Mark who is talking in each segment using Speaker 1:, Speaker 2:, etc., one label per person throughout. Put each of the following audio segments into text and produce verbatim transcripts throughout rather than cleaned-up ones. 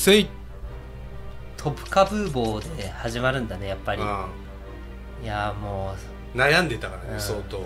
Speaker 1: せい。
Speaker 2: トプカブーボーで始まるんだねやっぱり。いやも
Speaker 1: う悩んでたからね、うん、相当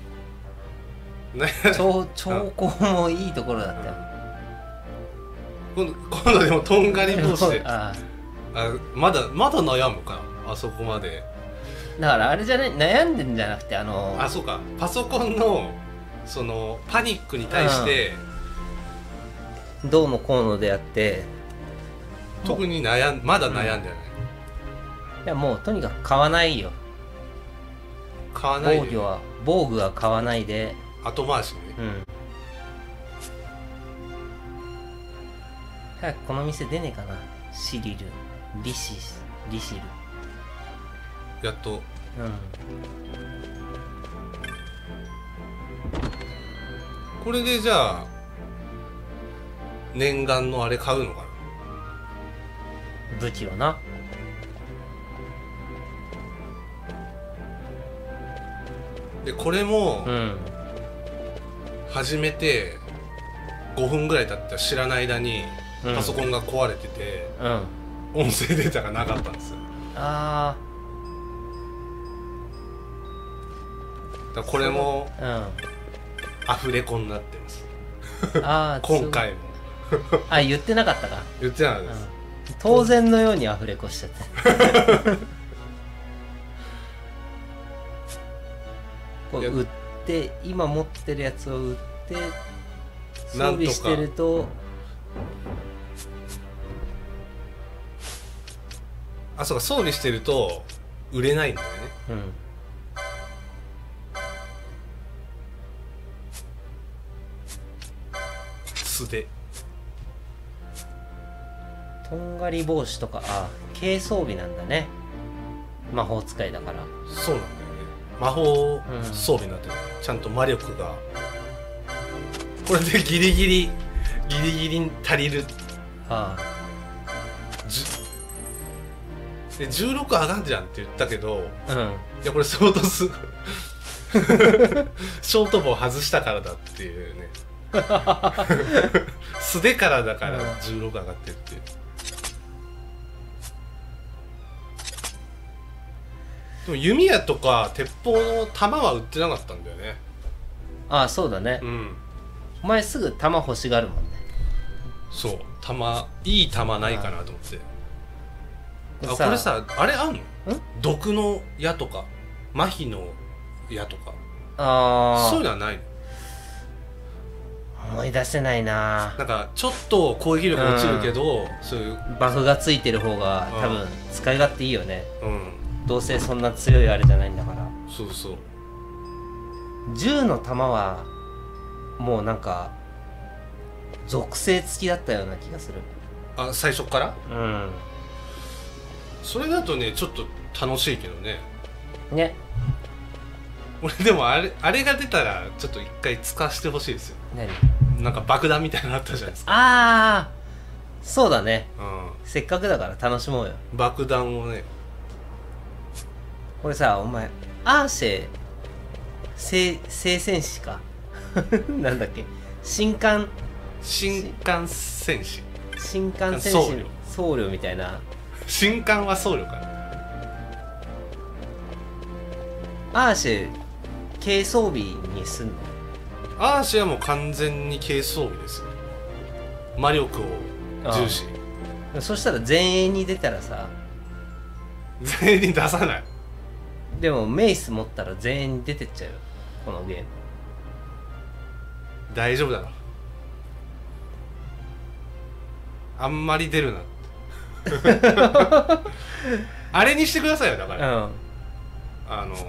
Speaker 2: 兆候もいいところだったよ。
Speaker 1: 今度今度でもとんがり帽子でああまだまだ悩むかなあそこまで。
Speaker 2: だからあれじゃない悩んでんじゃなくてあの
Speaker 1: あそうかパソコンのそのパニックに対して、
Speaker 2: うん、どうのこうのであって
Speaker 1: 特に悩んまだ悩んでない、うん、い
Speaker 2: やもうとにかく買わないよ。
Speaker 1: 買わないで。
Speaker 2: 防御は防具は買わないで
Speaker 1: 後回しね。
Speaker 2: うん早くこの店出ねえかな。シリルリシスリシル
Speaker 1: やっと。うんこれでじゃあ念願のあれ買うのかな。
Speaker 2: 武器はな。
Speaker 1: でこれも、
Speaker 2: うん、
Speaker 1: 始めてごふんぐらい経ったら知らない間にパソコンが壊れてて、うん、音声データがなかったんですよ。
Speaker 2: あ
Speaker 1: あだこれも、うん、アフレコになってます。あ今回も
Speaker 2: あ言ってなかったか。
Speaker 1: 言ってなかったです、
Speaker 2: うん、当然のようにアフレコしちゃってこれ売って今持ってるやつを売って装備してると
Speaker 1: あそうか装備してると売れないんだよね。うん素手
Speaker 2: とんがり帽子とかあ軽装備なんだね。魔法使いだから。
Speaker 1: そうなんだよね。魔法装備になってる、うん、ちゃんと魔力がこれでギリギリギリギリ足りる。はあでじゅうろく上がんじゃんって言ったけど、うん、いやこれ相当すショートボー外したからだっていうね素手からだからじゅうろく上がってるっていう、うん、でも弓矢とか鉄砲の弾は売ってなかったんだよね。
Speaker 2: ああそうだね、うん、お前すぐ弾欲しがるもんね。
Speaker 1: そう弾いい弾ないかなと思って。あこれさあれあんの？毒の矢とか麻痺の矢とかあそういうのはないの？
Speaker 2: 思い出せないな。
Speaker 1: なんかちょっと攻撃力落ちるけど、うん、そういう
Speaker 2: バフがついてる方が多分使い勝手いいよね、うん、どうせそんな強いあれじゃないんだから。
Speaker 1: そうそう
Speaker 2: 銃の弾はもうなんか属性付きだったような気がする。
Speaker 1: あ最初から？うんそれだとねちょっと楽しいけどね。ね俺でもあれあれが出たらちょっと一回使わせてほしいですよ。何なんか爆弾みたいなのあったじゃないですか。
Speaker 2: ああそうだね、うん、せっかくだから楽しもうよ
Speaker 1: 爆弾をね。
Speaker 2: これさお前アーシェ聖聖戦士かなんだっけ新艦
Speaker 1: 新艦戦士
Speaker 2: 新艦戦士の僧侶みたいな。
Speaker 1: 新艦は僧侶かな。
Speaker 2: アーシェ軽装備にすんの？
Speaker 1: アーシェはもう完全に軽装備ですよ。魔力を重視。
Speaker 2: そしたら前衛に出たらさ
Speaker 1: 前衛に出さない。
Speaker 2: でもメイス持ったら前衛に出てっちゃうよこのゲーム。
Speaker 1: 大丈夫だろあんまり出るなってあれにしてくださいよだから、うん、あの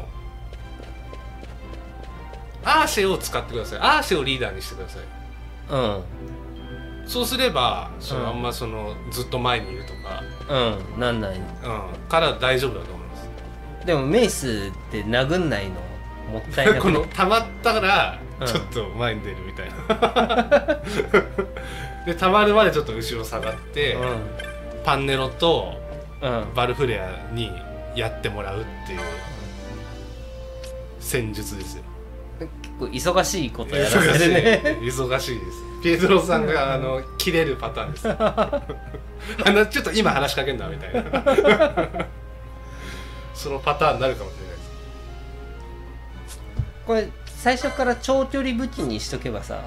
Speaker 1: アーシェを使ってください。アーシェをリーダーにしてください。うんそうすればその、うん、あんまそのずっと前にいるとか
Speaker 2: うんなんない、うん、
Speaker 1: から大丈夫だと思います。
Speaker 2: でもメイスって殴んないのもったいなくね
Speaker 1: この溜まったらちょっと前に出るみたいな、うん、で溜まるまでちょっと後ろ下がって、うん、パンネロとバルフレアにやってもらうっていう戦術ですよ。
Speaker 2: 構忙しいことやらせるね。
Speaker 1: 忙しいです。ピエトロさんがあの切れるパターンです。あのちょっと今話しかけんなみたいなそのパターンになるかもしれないです。
Speaker 2: これ最初から長距離武器にしとけばさ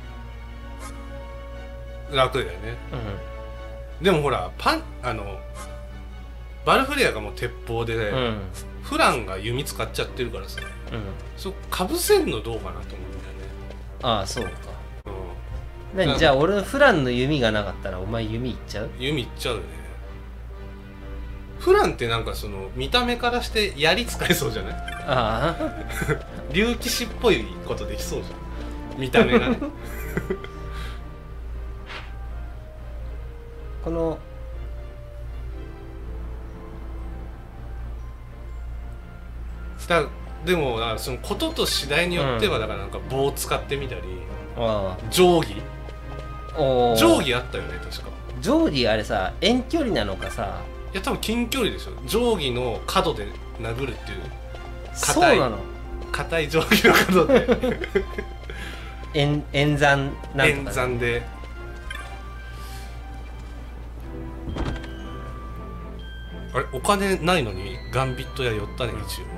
Speaker 1: 楽だよね、うん、でもほらパンあのバルフレアがもう鉄砲で、ね、うん、フランが弓使っちゃってるからさ、うん、そかぶせんのどうかなと思うんだよね。
Speaker 2: ああそうか、うん、何じゃあ俺フランの弓がなかったらお前弓いっちゃう？
Speaker 1: 弓いっちゃうよね。フランってなんかその見た目からして槍使えそうじゃない？ああ竜騎士っぽいことできそうじゃん見た目がね
Speaker 2: この
Speaker 1: だでもだからそのことと次第によってはだからなんか棒を使ってみたり、うん、定規定規あったよね確か。
Speaker 2: 定規あれさ遠距離なのかさ。
Speaker 1: いや多分近距離でしょ。定規の角で殴るっていう
Speaker 2: 硬いそうなの
Speaker 1: 硬い定規の角で
Speaker 2: 演演算なんとか、ね、
Speaker 1: 演算であれお金ないのにガンビット屋寄ったね一応。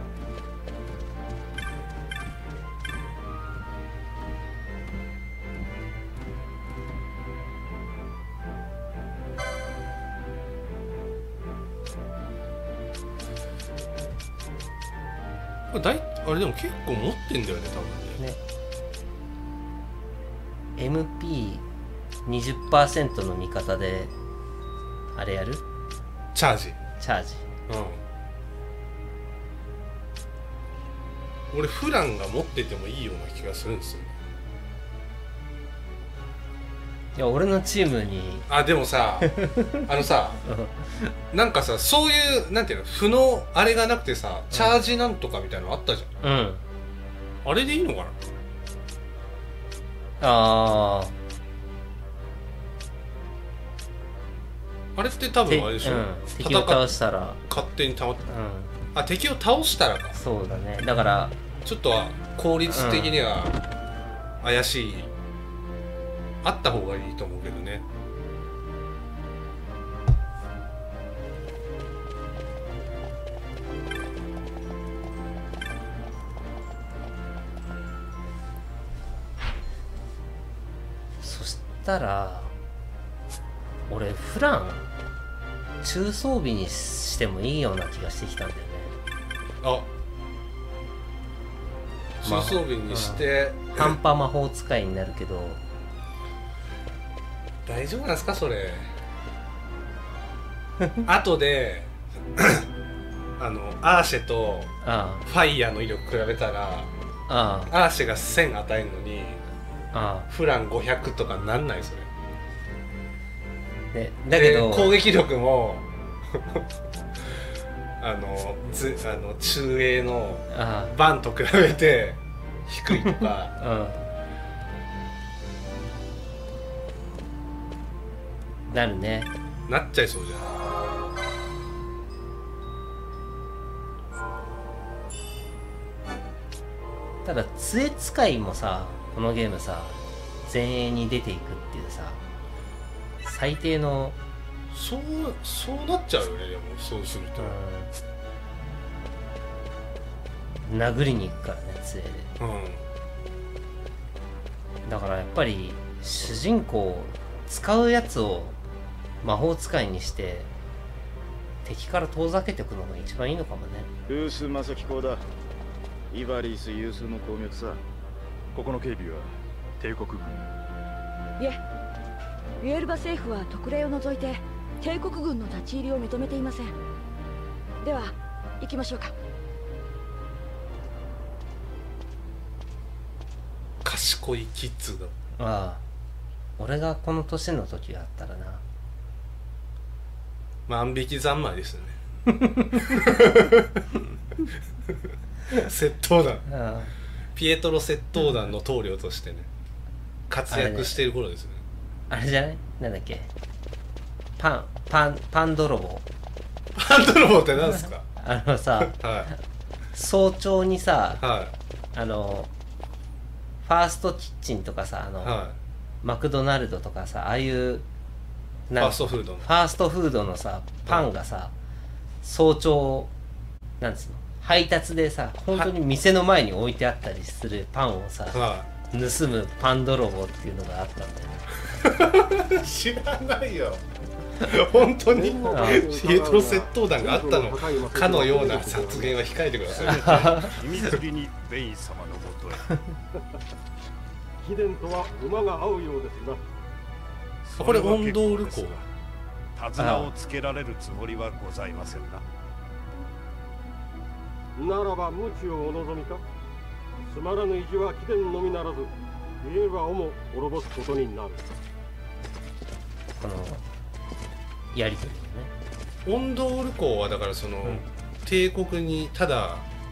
Speaker 1: だいあれでも結構持ってんだよね多分ね。ね
Speaker 2: エムピーにじゅっパーセント の味方であれやる？
Speaker 1: チャージ
Speaker 2: チャージ
Speaker 1: うん俺フランが持っててもいいような気がするんですよね。
Speaker 2: いや俺のチームに
Speaker 1: あでもさあのさなんかさそういうなんていうの負のあれがなくてさチャージなんとかみたいなのあったじゃん、うん、あれでいいのかな。
Speaker 2: あー
Speaker 1: あれって多分あれでしょ、うん、
Speaker 2: 敵を倒したら
Speaker 1: 勝手にたまって、うん、あ敵を倒したらか。
Speaker 2: そうだね。だから
Speaker 1: ちょっとは効率的には怪しい、うん、あった方がいいと思うけどね。
Speaker 2: そしたら俺フラン中装備にしてもいいような気がしてきたんだよね。
Speaker 1: あ中装備にして、
Speaker 2: うん、半端魔法使いになるけど
Speaker 1: 大丈夫なんですかそれ後であのアーシェとファイヤーの威力比べたらああアーシェがせん与えるのにああフランごひゃくとかなんないそれ
Speaker 2: でだけど
Speaker 1: 攻撃力もあのずあの中英のバンと比べて低いとか、
Speaker 2: うん、なるね。
Speaker 1: なっちゃいそうじゃん。
Speaker 2: ただ杖使いもさこのゲームさ前衛に出ていくっていうさ最低の
Speaker 1: そうそうなっちゃうよね。でもそうすると、
Speaker 2: うん、殴りに行くからね杖で、うん、だからやっぱり主人公使うやつを魔法使いにして敵から遠ざけていくのが一番いいのかもね。
Speaker 3: ルース・マサキ公だ。イバリース有数の鉱脈さ。ここの警備は帝国軍。
Speaker 4: いえ、ウェルバ政府は特例を除いて帝国軍の立ち入りを認めていません。では行きましょうか。
Speaker 1: 賢いキッズだ。
Speaker 2: ああ、俺がこの年の時があったらな。
Speaker 1: 万引き三昧ですよね。窃盗団、ああピエトロ窃盗団の棟梁としてね活躍している頃ですね。
Speaker 2: あれじゃない？なんだっけ？パンパンパン泥棒。
Speaker 1: パン泥棒って何ですか？
Speaker 2: あのさ、はい、早朝にさ、
Speaker 1: は
Speaker 2: い、あのファーストキッチンとかさ、あの、
Speaker 1: はい、
Speaker 2: マクドナルドとかさ、ああいう
Speaker 1: ファーストフードの
Speaker 2: ファーストフードのさパンがさ、早朝なんつうの配達でさ本当に店の前に置いてあったりするパンをさ、
Speaker 1: は
Speaker 2: 盗むパン泥棒っていうのがあったんだよね。
Speaker 1: 知らないよ。本当にピエトロ窃盗団があったのかのような発言は控えてください。
Speaker 3: 秘密裏にベイン様のもとへ。
Speaker 5: 貴殿とは馬が合うようですが、
Speaker 1: これオンドール港。
Speaker 3: 手綱をつけられるつもりはございませんな。
Speaker 5: ならば無知をお望みか。つまらぬ意地は貴殿のみならずビエルバをも滅ぼすことになる。
Speaker 2: このやりとり
Speaker 1: オンドール港はだからその、うん、帝国にただ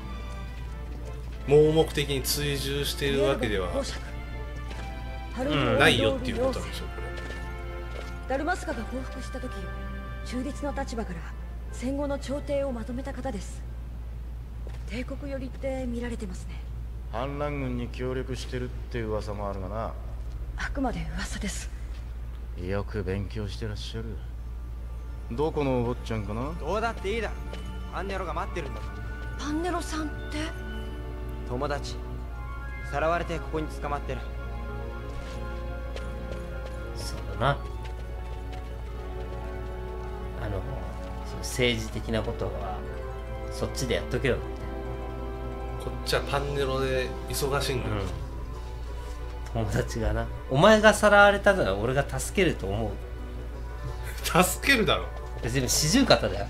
Speaker 1: 盲目的に追従しているわけでは、うん、ないよっていうことなんでしょう。これ
Speaker 4: ダルマスカが降伏した時、中立の立場から戦後の朝廷をまとめた方です。帝国寄りって見られてますね。
Speaker 3: 反乱軍に協力してるって噂もあるがな。
Speaker 4: あくまで噂です。
Speaker 3: よく勉強してらっしゃる。どこのお坊ちゃんかな。
Speaker 6: どうだっていいだ。パンネロが待ってるんだ。
Speaker 4: パンネロさんって
Speaker 6: 友達。さらわれてここに捕まってる。
Speaker 2: そうだな。あの政治的なことはそっちでやっとけよって。
Speaker 1: こっちはパンネロで忙しいんだよ、
Speaker 2: うん、友達がな。お前がさらわれたなら俺が助けると思う。
Speaker 1: 助けるだろ。
Speaker 2: 別に四十肩だよ。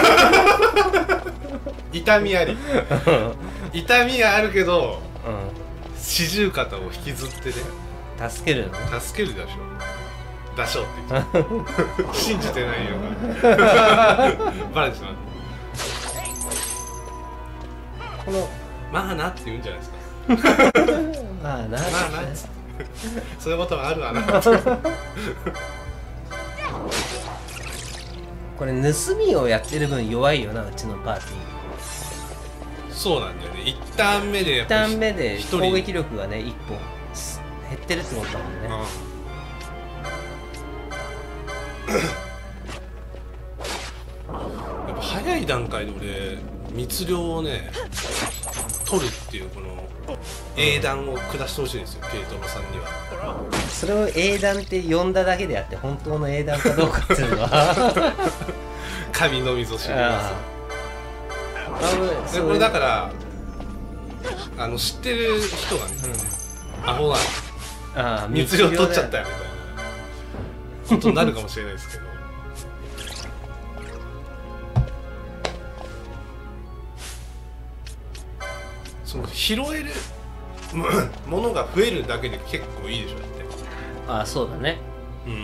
Speaker 1: 痛みあり痛みはあるけど、うん、四十肩を引きずってね
Speaker 2: 助けるの。
Speaker 1: 助けるでしょ。だしょって言って信じてないよバレてしまう。このまあなって言うんじゃないですか。
Speaker 2: まあなまあな
Speaker 1: そういうことはあるわな。
Speaker 2: これ盗みをやってる分弱いよな、うちのパーティー。
Speaker 1: そうなんだよね。一旦目でやっぱ
Speaker 2: 一旦目で攻撃力がね一本減ってるってことだもんね。
Speaker 1: やっぱ早い段階で俺密漁をね取るっていうこの英断を下してほしいんですよ、ピエトロさんには。
Speaker 2: それを英断って呼んだだけであって本当の英断かどうかっていうのは
Speaker 1: 神のみぞ知ります。これだからあの知ってる人がね、うん、アホなあ密漁取っちゃったよみたいなことになるかもしれないですけど。その拾えるものが増えるだけで結構いいでしょって。
Speaker 2: ああそうだね。
Speaker 1: うん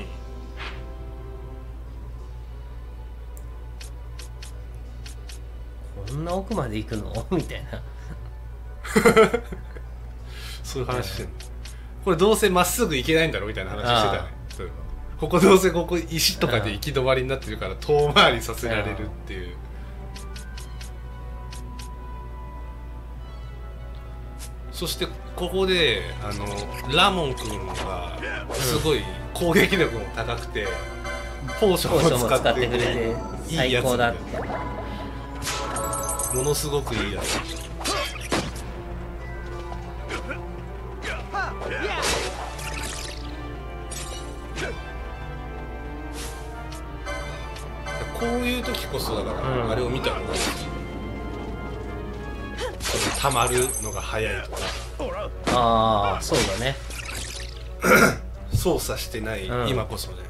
Speaker 2: こんな奥まで行くのみたいな
Speaker 1: そういう話してる。これどうせまっすぐ行けないんだろみたいな話してたね。そういえばここどうせここ石とかで行き止まりになってるから遠回りさせられるっていう。そしてここであのラモン君がすごい攻撃力も高くて、ポーションを使ってくれていいやつだって。ものすごくいいやつ。こういう時こそだから、うん、あれを見たらね、溜まるのが早いとか。
Speaker 2: ああそうだね
Speaker 1: 操作してない、うん、今こそね。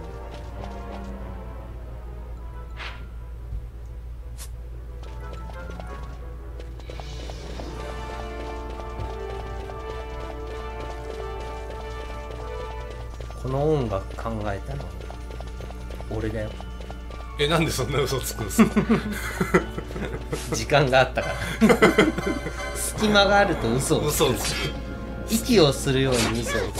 Speaker 2: この音楽考えたの俺だよ。
Speaker 1: え、なんでそんな嘘つくんすか
Speaker 2: 時間があったから隙間があると嘘をつく。息をするように嘘をつく。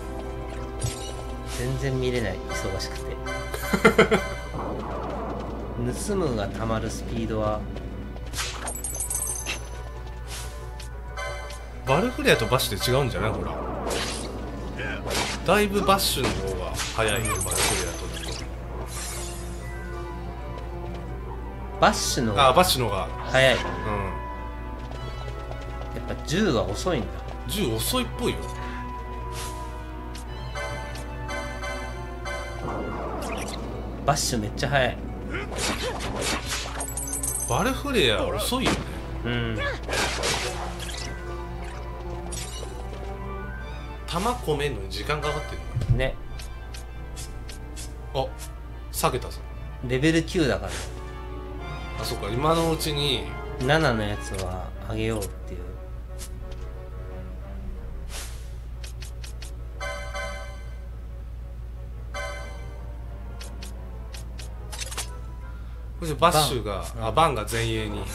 Speaker 2: 全然見れない、忙しくて盗むがたまるスピードは
Speaker 1: バルフレアとバッシュで違うんじゃない？ほらだいぶバッシュの方が速いよ、バルフレアとだと。
Speaker 2: バッシュの
Speaker 1: ああバッシュの方が
Speaker 2: 速い。
Speaker 1: うん。
Speaker 2: やっぱ銃は遅いんだ。
Speaker 1: 銃遅いっぽいよ。
Speaker 2: バッシュめっちゃ速い。
Speaker 1: バルフレア遅いよね。
Speaker 2: うん。
Speaker 1: 弾込めんのに時間かかってるの
Speaker 2: ね。
Speaker 1: あ下げたぞ。
Speaker 2: レベルきゅうだから。
Speaker 1: あそっか、今のうちに
Speaker 2: ななのやつはあげようっていう。
Speaker 1: これでバッシュがバン、あバンが前衛に。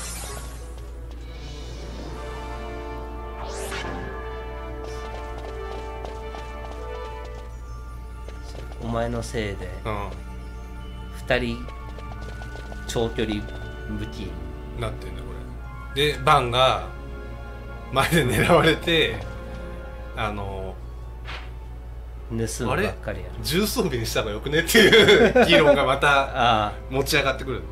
Speaker 2: お前のせいで
Speaker 1: うん
Speaker 2: ふたり長距離武器
Speaker 1: なってんだこれで。バンが前で狙われてあの
Speaker 2: 盗むばっかりやる。
Speaker 1: 重装備にした方がよくねっていう議論がまた
Speaker 2: あ
Speaker 1: 持ち上がってくる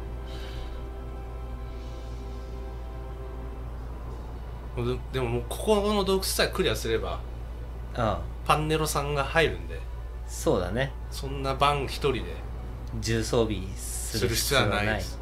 Speaker 1: の。ででももうここの洞窟さえクリアすれば
Speaker 2: あああ
Speaker 1: パンネロさんが入るんで、
Speaker 2: そうだね。
Speaker 1: そんなバン一人で
Speaker 2: 重装備す
Speaker 1: する必要はないです。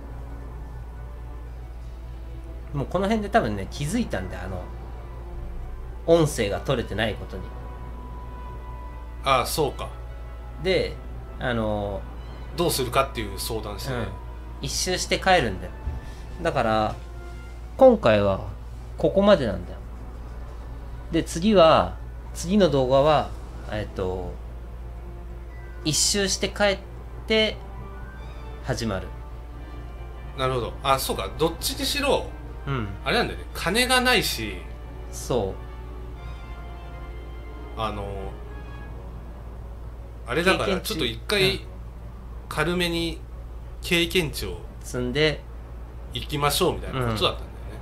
Speaker 2: もうこの辺で多分ね気づいたんで、あの音声が取れてないことに。
Speaker 1: ああそうか。
Speaker 2: であの
Speaker 1: どうするかっていう相談してね、
Speaker 2: うん、一周して帰るんだよ。だから今回はここまでなんだよ。で次は次の動画はえっと一周して帰って始まる。
Speaker 1: なるほど。あそうか、どっちにしろ
Speaker 2: うん、
Speaker 1: あれなんだよね、金がないし、
Speaker 2: そ
Speaker 1: あのあれだから
Speaker 2: 経験値
Speaker 1: ちょっと一回軽めに経験値を
Speaker 2: う積んで
Speaker 1: 行きましょうみたいなことだったんだよね、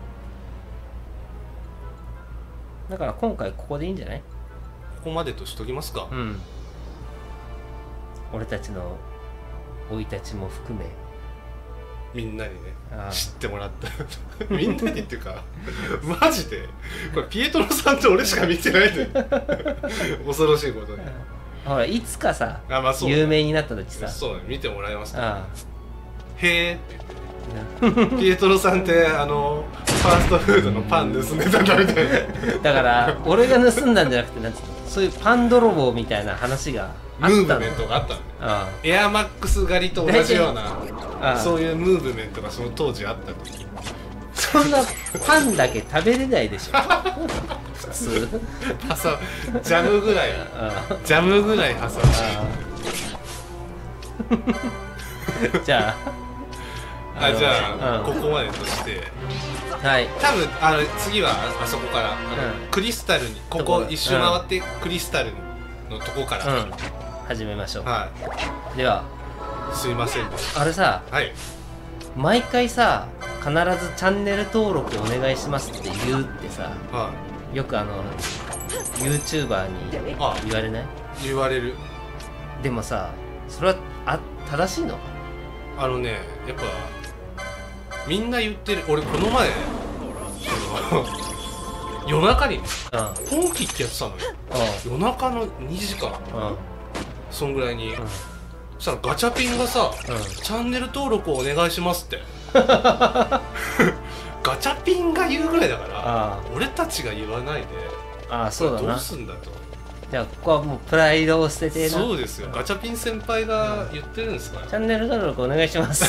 Speaker 2: だから今回ここでいいんじゃない？
Speaker 1: ここまでとしときますか。
Speaker 2: うん。俺たちの生い立ちも含め
Speaker 1: みんなにね
Speaker 2: ああ
Speaker 1: 知ってもらったみんなにっていうかマジでこれピエトロさんと俺しか見てないのよ恐ろしいことに。
Speaker 2: ほらいつかさ、
Speaker 1: あ、まあそうだ
Speaker 2: 有名になった時さ、
Speaker 1: そうだね、見てもらえますか。
Speaker 2: あ
Speaker 1: へーって言って、ピエトロさんってあのファーストフードのパン盗んでたんだみたいな
Speaker 2: あだから俺が盗んだんじゃなくて、なんつうの、そういうパン泥棒みたいな話があったの。
Speaker 1: ムーブメントがあったんだよ。
Speaker 2: あ
Speaker 1: エアマックス狩りと同じような
Speaker 2: ああ
Speaker 1: そういうムーブメントがその当時あった時。
Speaker 2: そんなパンだけ食べれないでしょ普通。
Speaker 1: パサジャムぐらい
Speaker 2: あ
Speaker 1: ジャムぐらい挟んで
Speaker 2: あじゃあ
Speaker 1: あじゃあ、
Speaker 2: うん
Speaker 1: ここまでとして
Speaker 2: はい
Speaker 1: 多分あの次はああそこからあの、
Speaker 2: うん
Speaker 1: クリスタルにここ一周回ってクリスタルのとこから、
Speaker 2: うん始めましょう。
Speaker 1: は
Speaker 2: ではい
Speaker 1: すいませんでし
Speaker 2: あれさ、
Speaker 1: た。はい
Speaker 2: 毎回さ必ずチャンネル登録お願いしますって言うってさ、
Speaker 1: は
Speaker 2: よくあの YouTuber に
Speaker 1: あ
Speaker 2: 言われない？
Speaker 1: い言われる。
Speaker 2: でもさそれはあ正しいの？
Speaker 1: あのねやっぱみんな言ってる。俺この前その夜中にね
Speaker 2: うん
Speaker 1: ポンキってやってたのよ。夜中のにじかん
Speaker 2: うんうん
Speaker 1: そんぐらいに、
Speaker 2: うん
Speaker 1: そしたらガチャピンがさ、
Speaker 2: うん
Speaker 1: チャンネル登録をお願いしますってガチャピンが言うぐらいだから
Speaker 2: あ
Speaker 1: 俺たちが言わないで
Speaker 2: ああそうだ
Speaker 1: ど
Speaker 2: な。
Speaker 1: うすんだと。
Speaker 2: じゃあここはもうプライドを捨ててな。
Speaker 1: そうですよ、ガチャピン先輩が言ってるんですから、
Speaker 2: チャンネル登録お願いします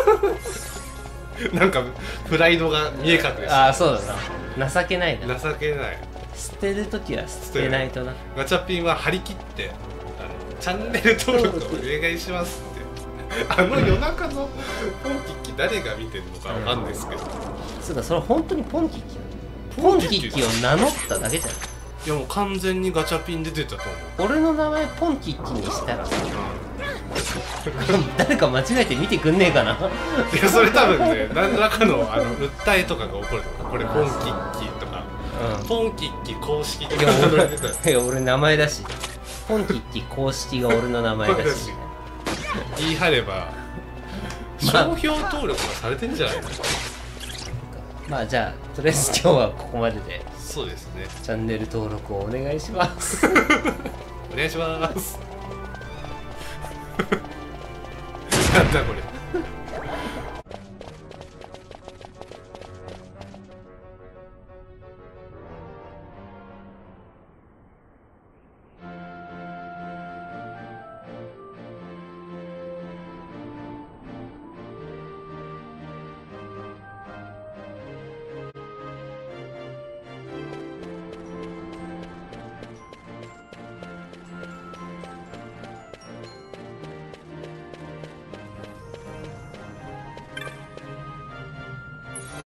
Speaker 1: なんかプライドが見え隠れして
Speaker 2: ああそうだな。情けないな。
Speaker 1: 情けない。
Speaker 2: 捨てるときは捨てないとな。
Speaker 1: ガチャピンは張り切ってあのチャンネル登録お願いしますってあの夜中のポンキッキ誰が見てるのかわかんないですけど、
Speaker 2: そうだ、それ本当にポンキッキなの？ポンキッキを名乗っただけじゃん。
Speaker 1: いやもう完全にガチャピンで出てたと思う。
Speaker 2: 俺の名前ポンキッキにしたらさ、 誰か間違えて見てくんねえかな。
Speaker 1: いやそれ多分ね何らかのあの訴えとかが起こると思う。これポンキッキとか、うん、ポンキッキ公式とか
Speaker 2: いや俺名前だし、ポンキッキ公式が俺の名前だし
Speaker 1: 言い張れば商標登録がされてんじゃないの。
Speaker 2: まあじゃあとりあえず今日はここまでで。
Speaker 1: そうですね。
Speaker 2: チャンネル登録をお願いします
Speaker 1: お願いしますなんだこれ。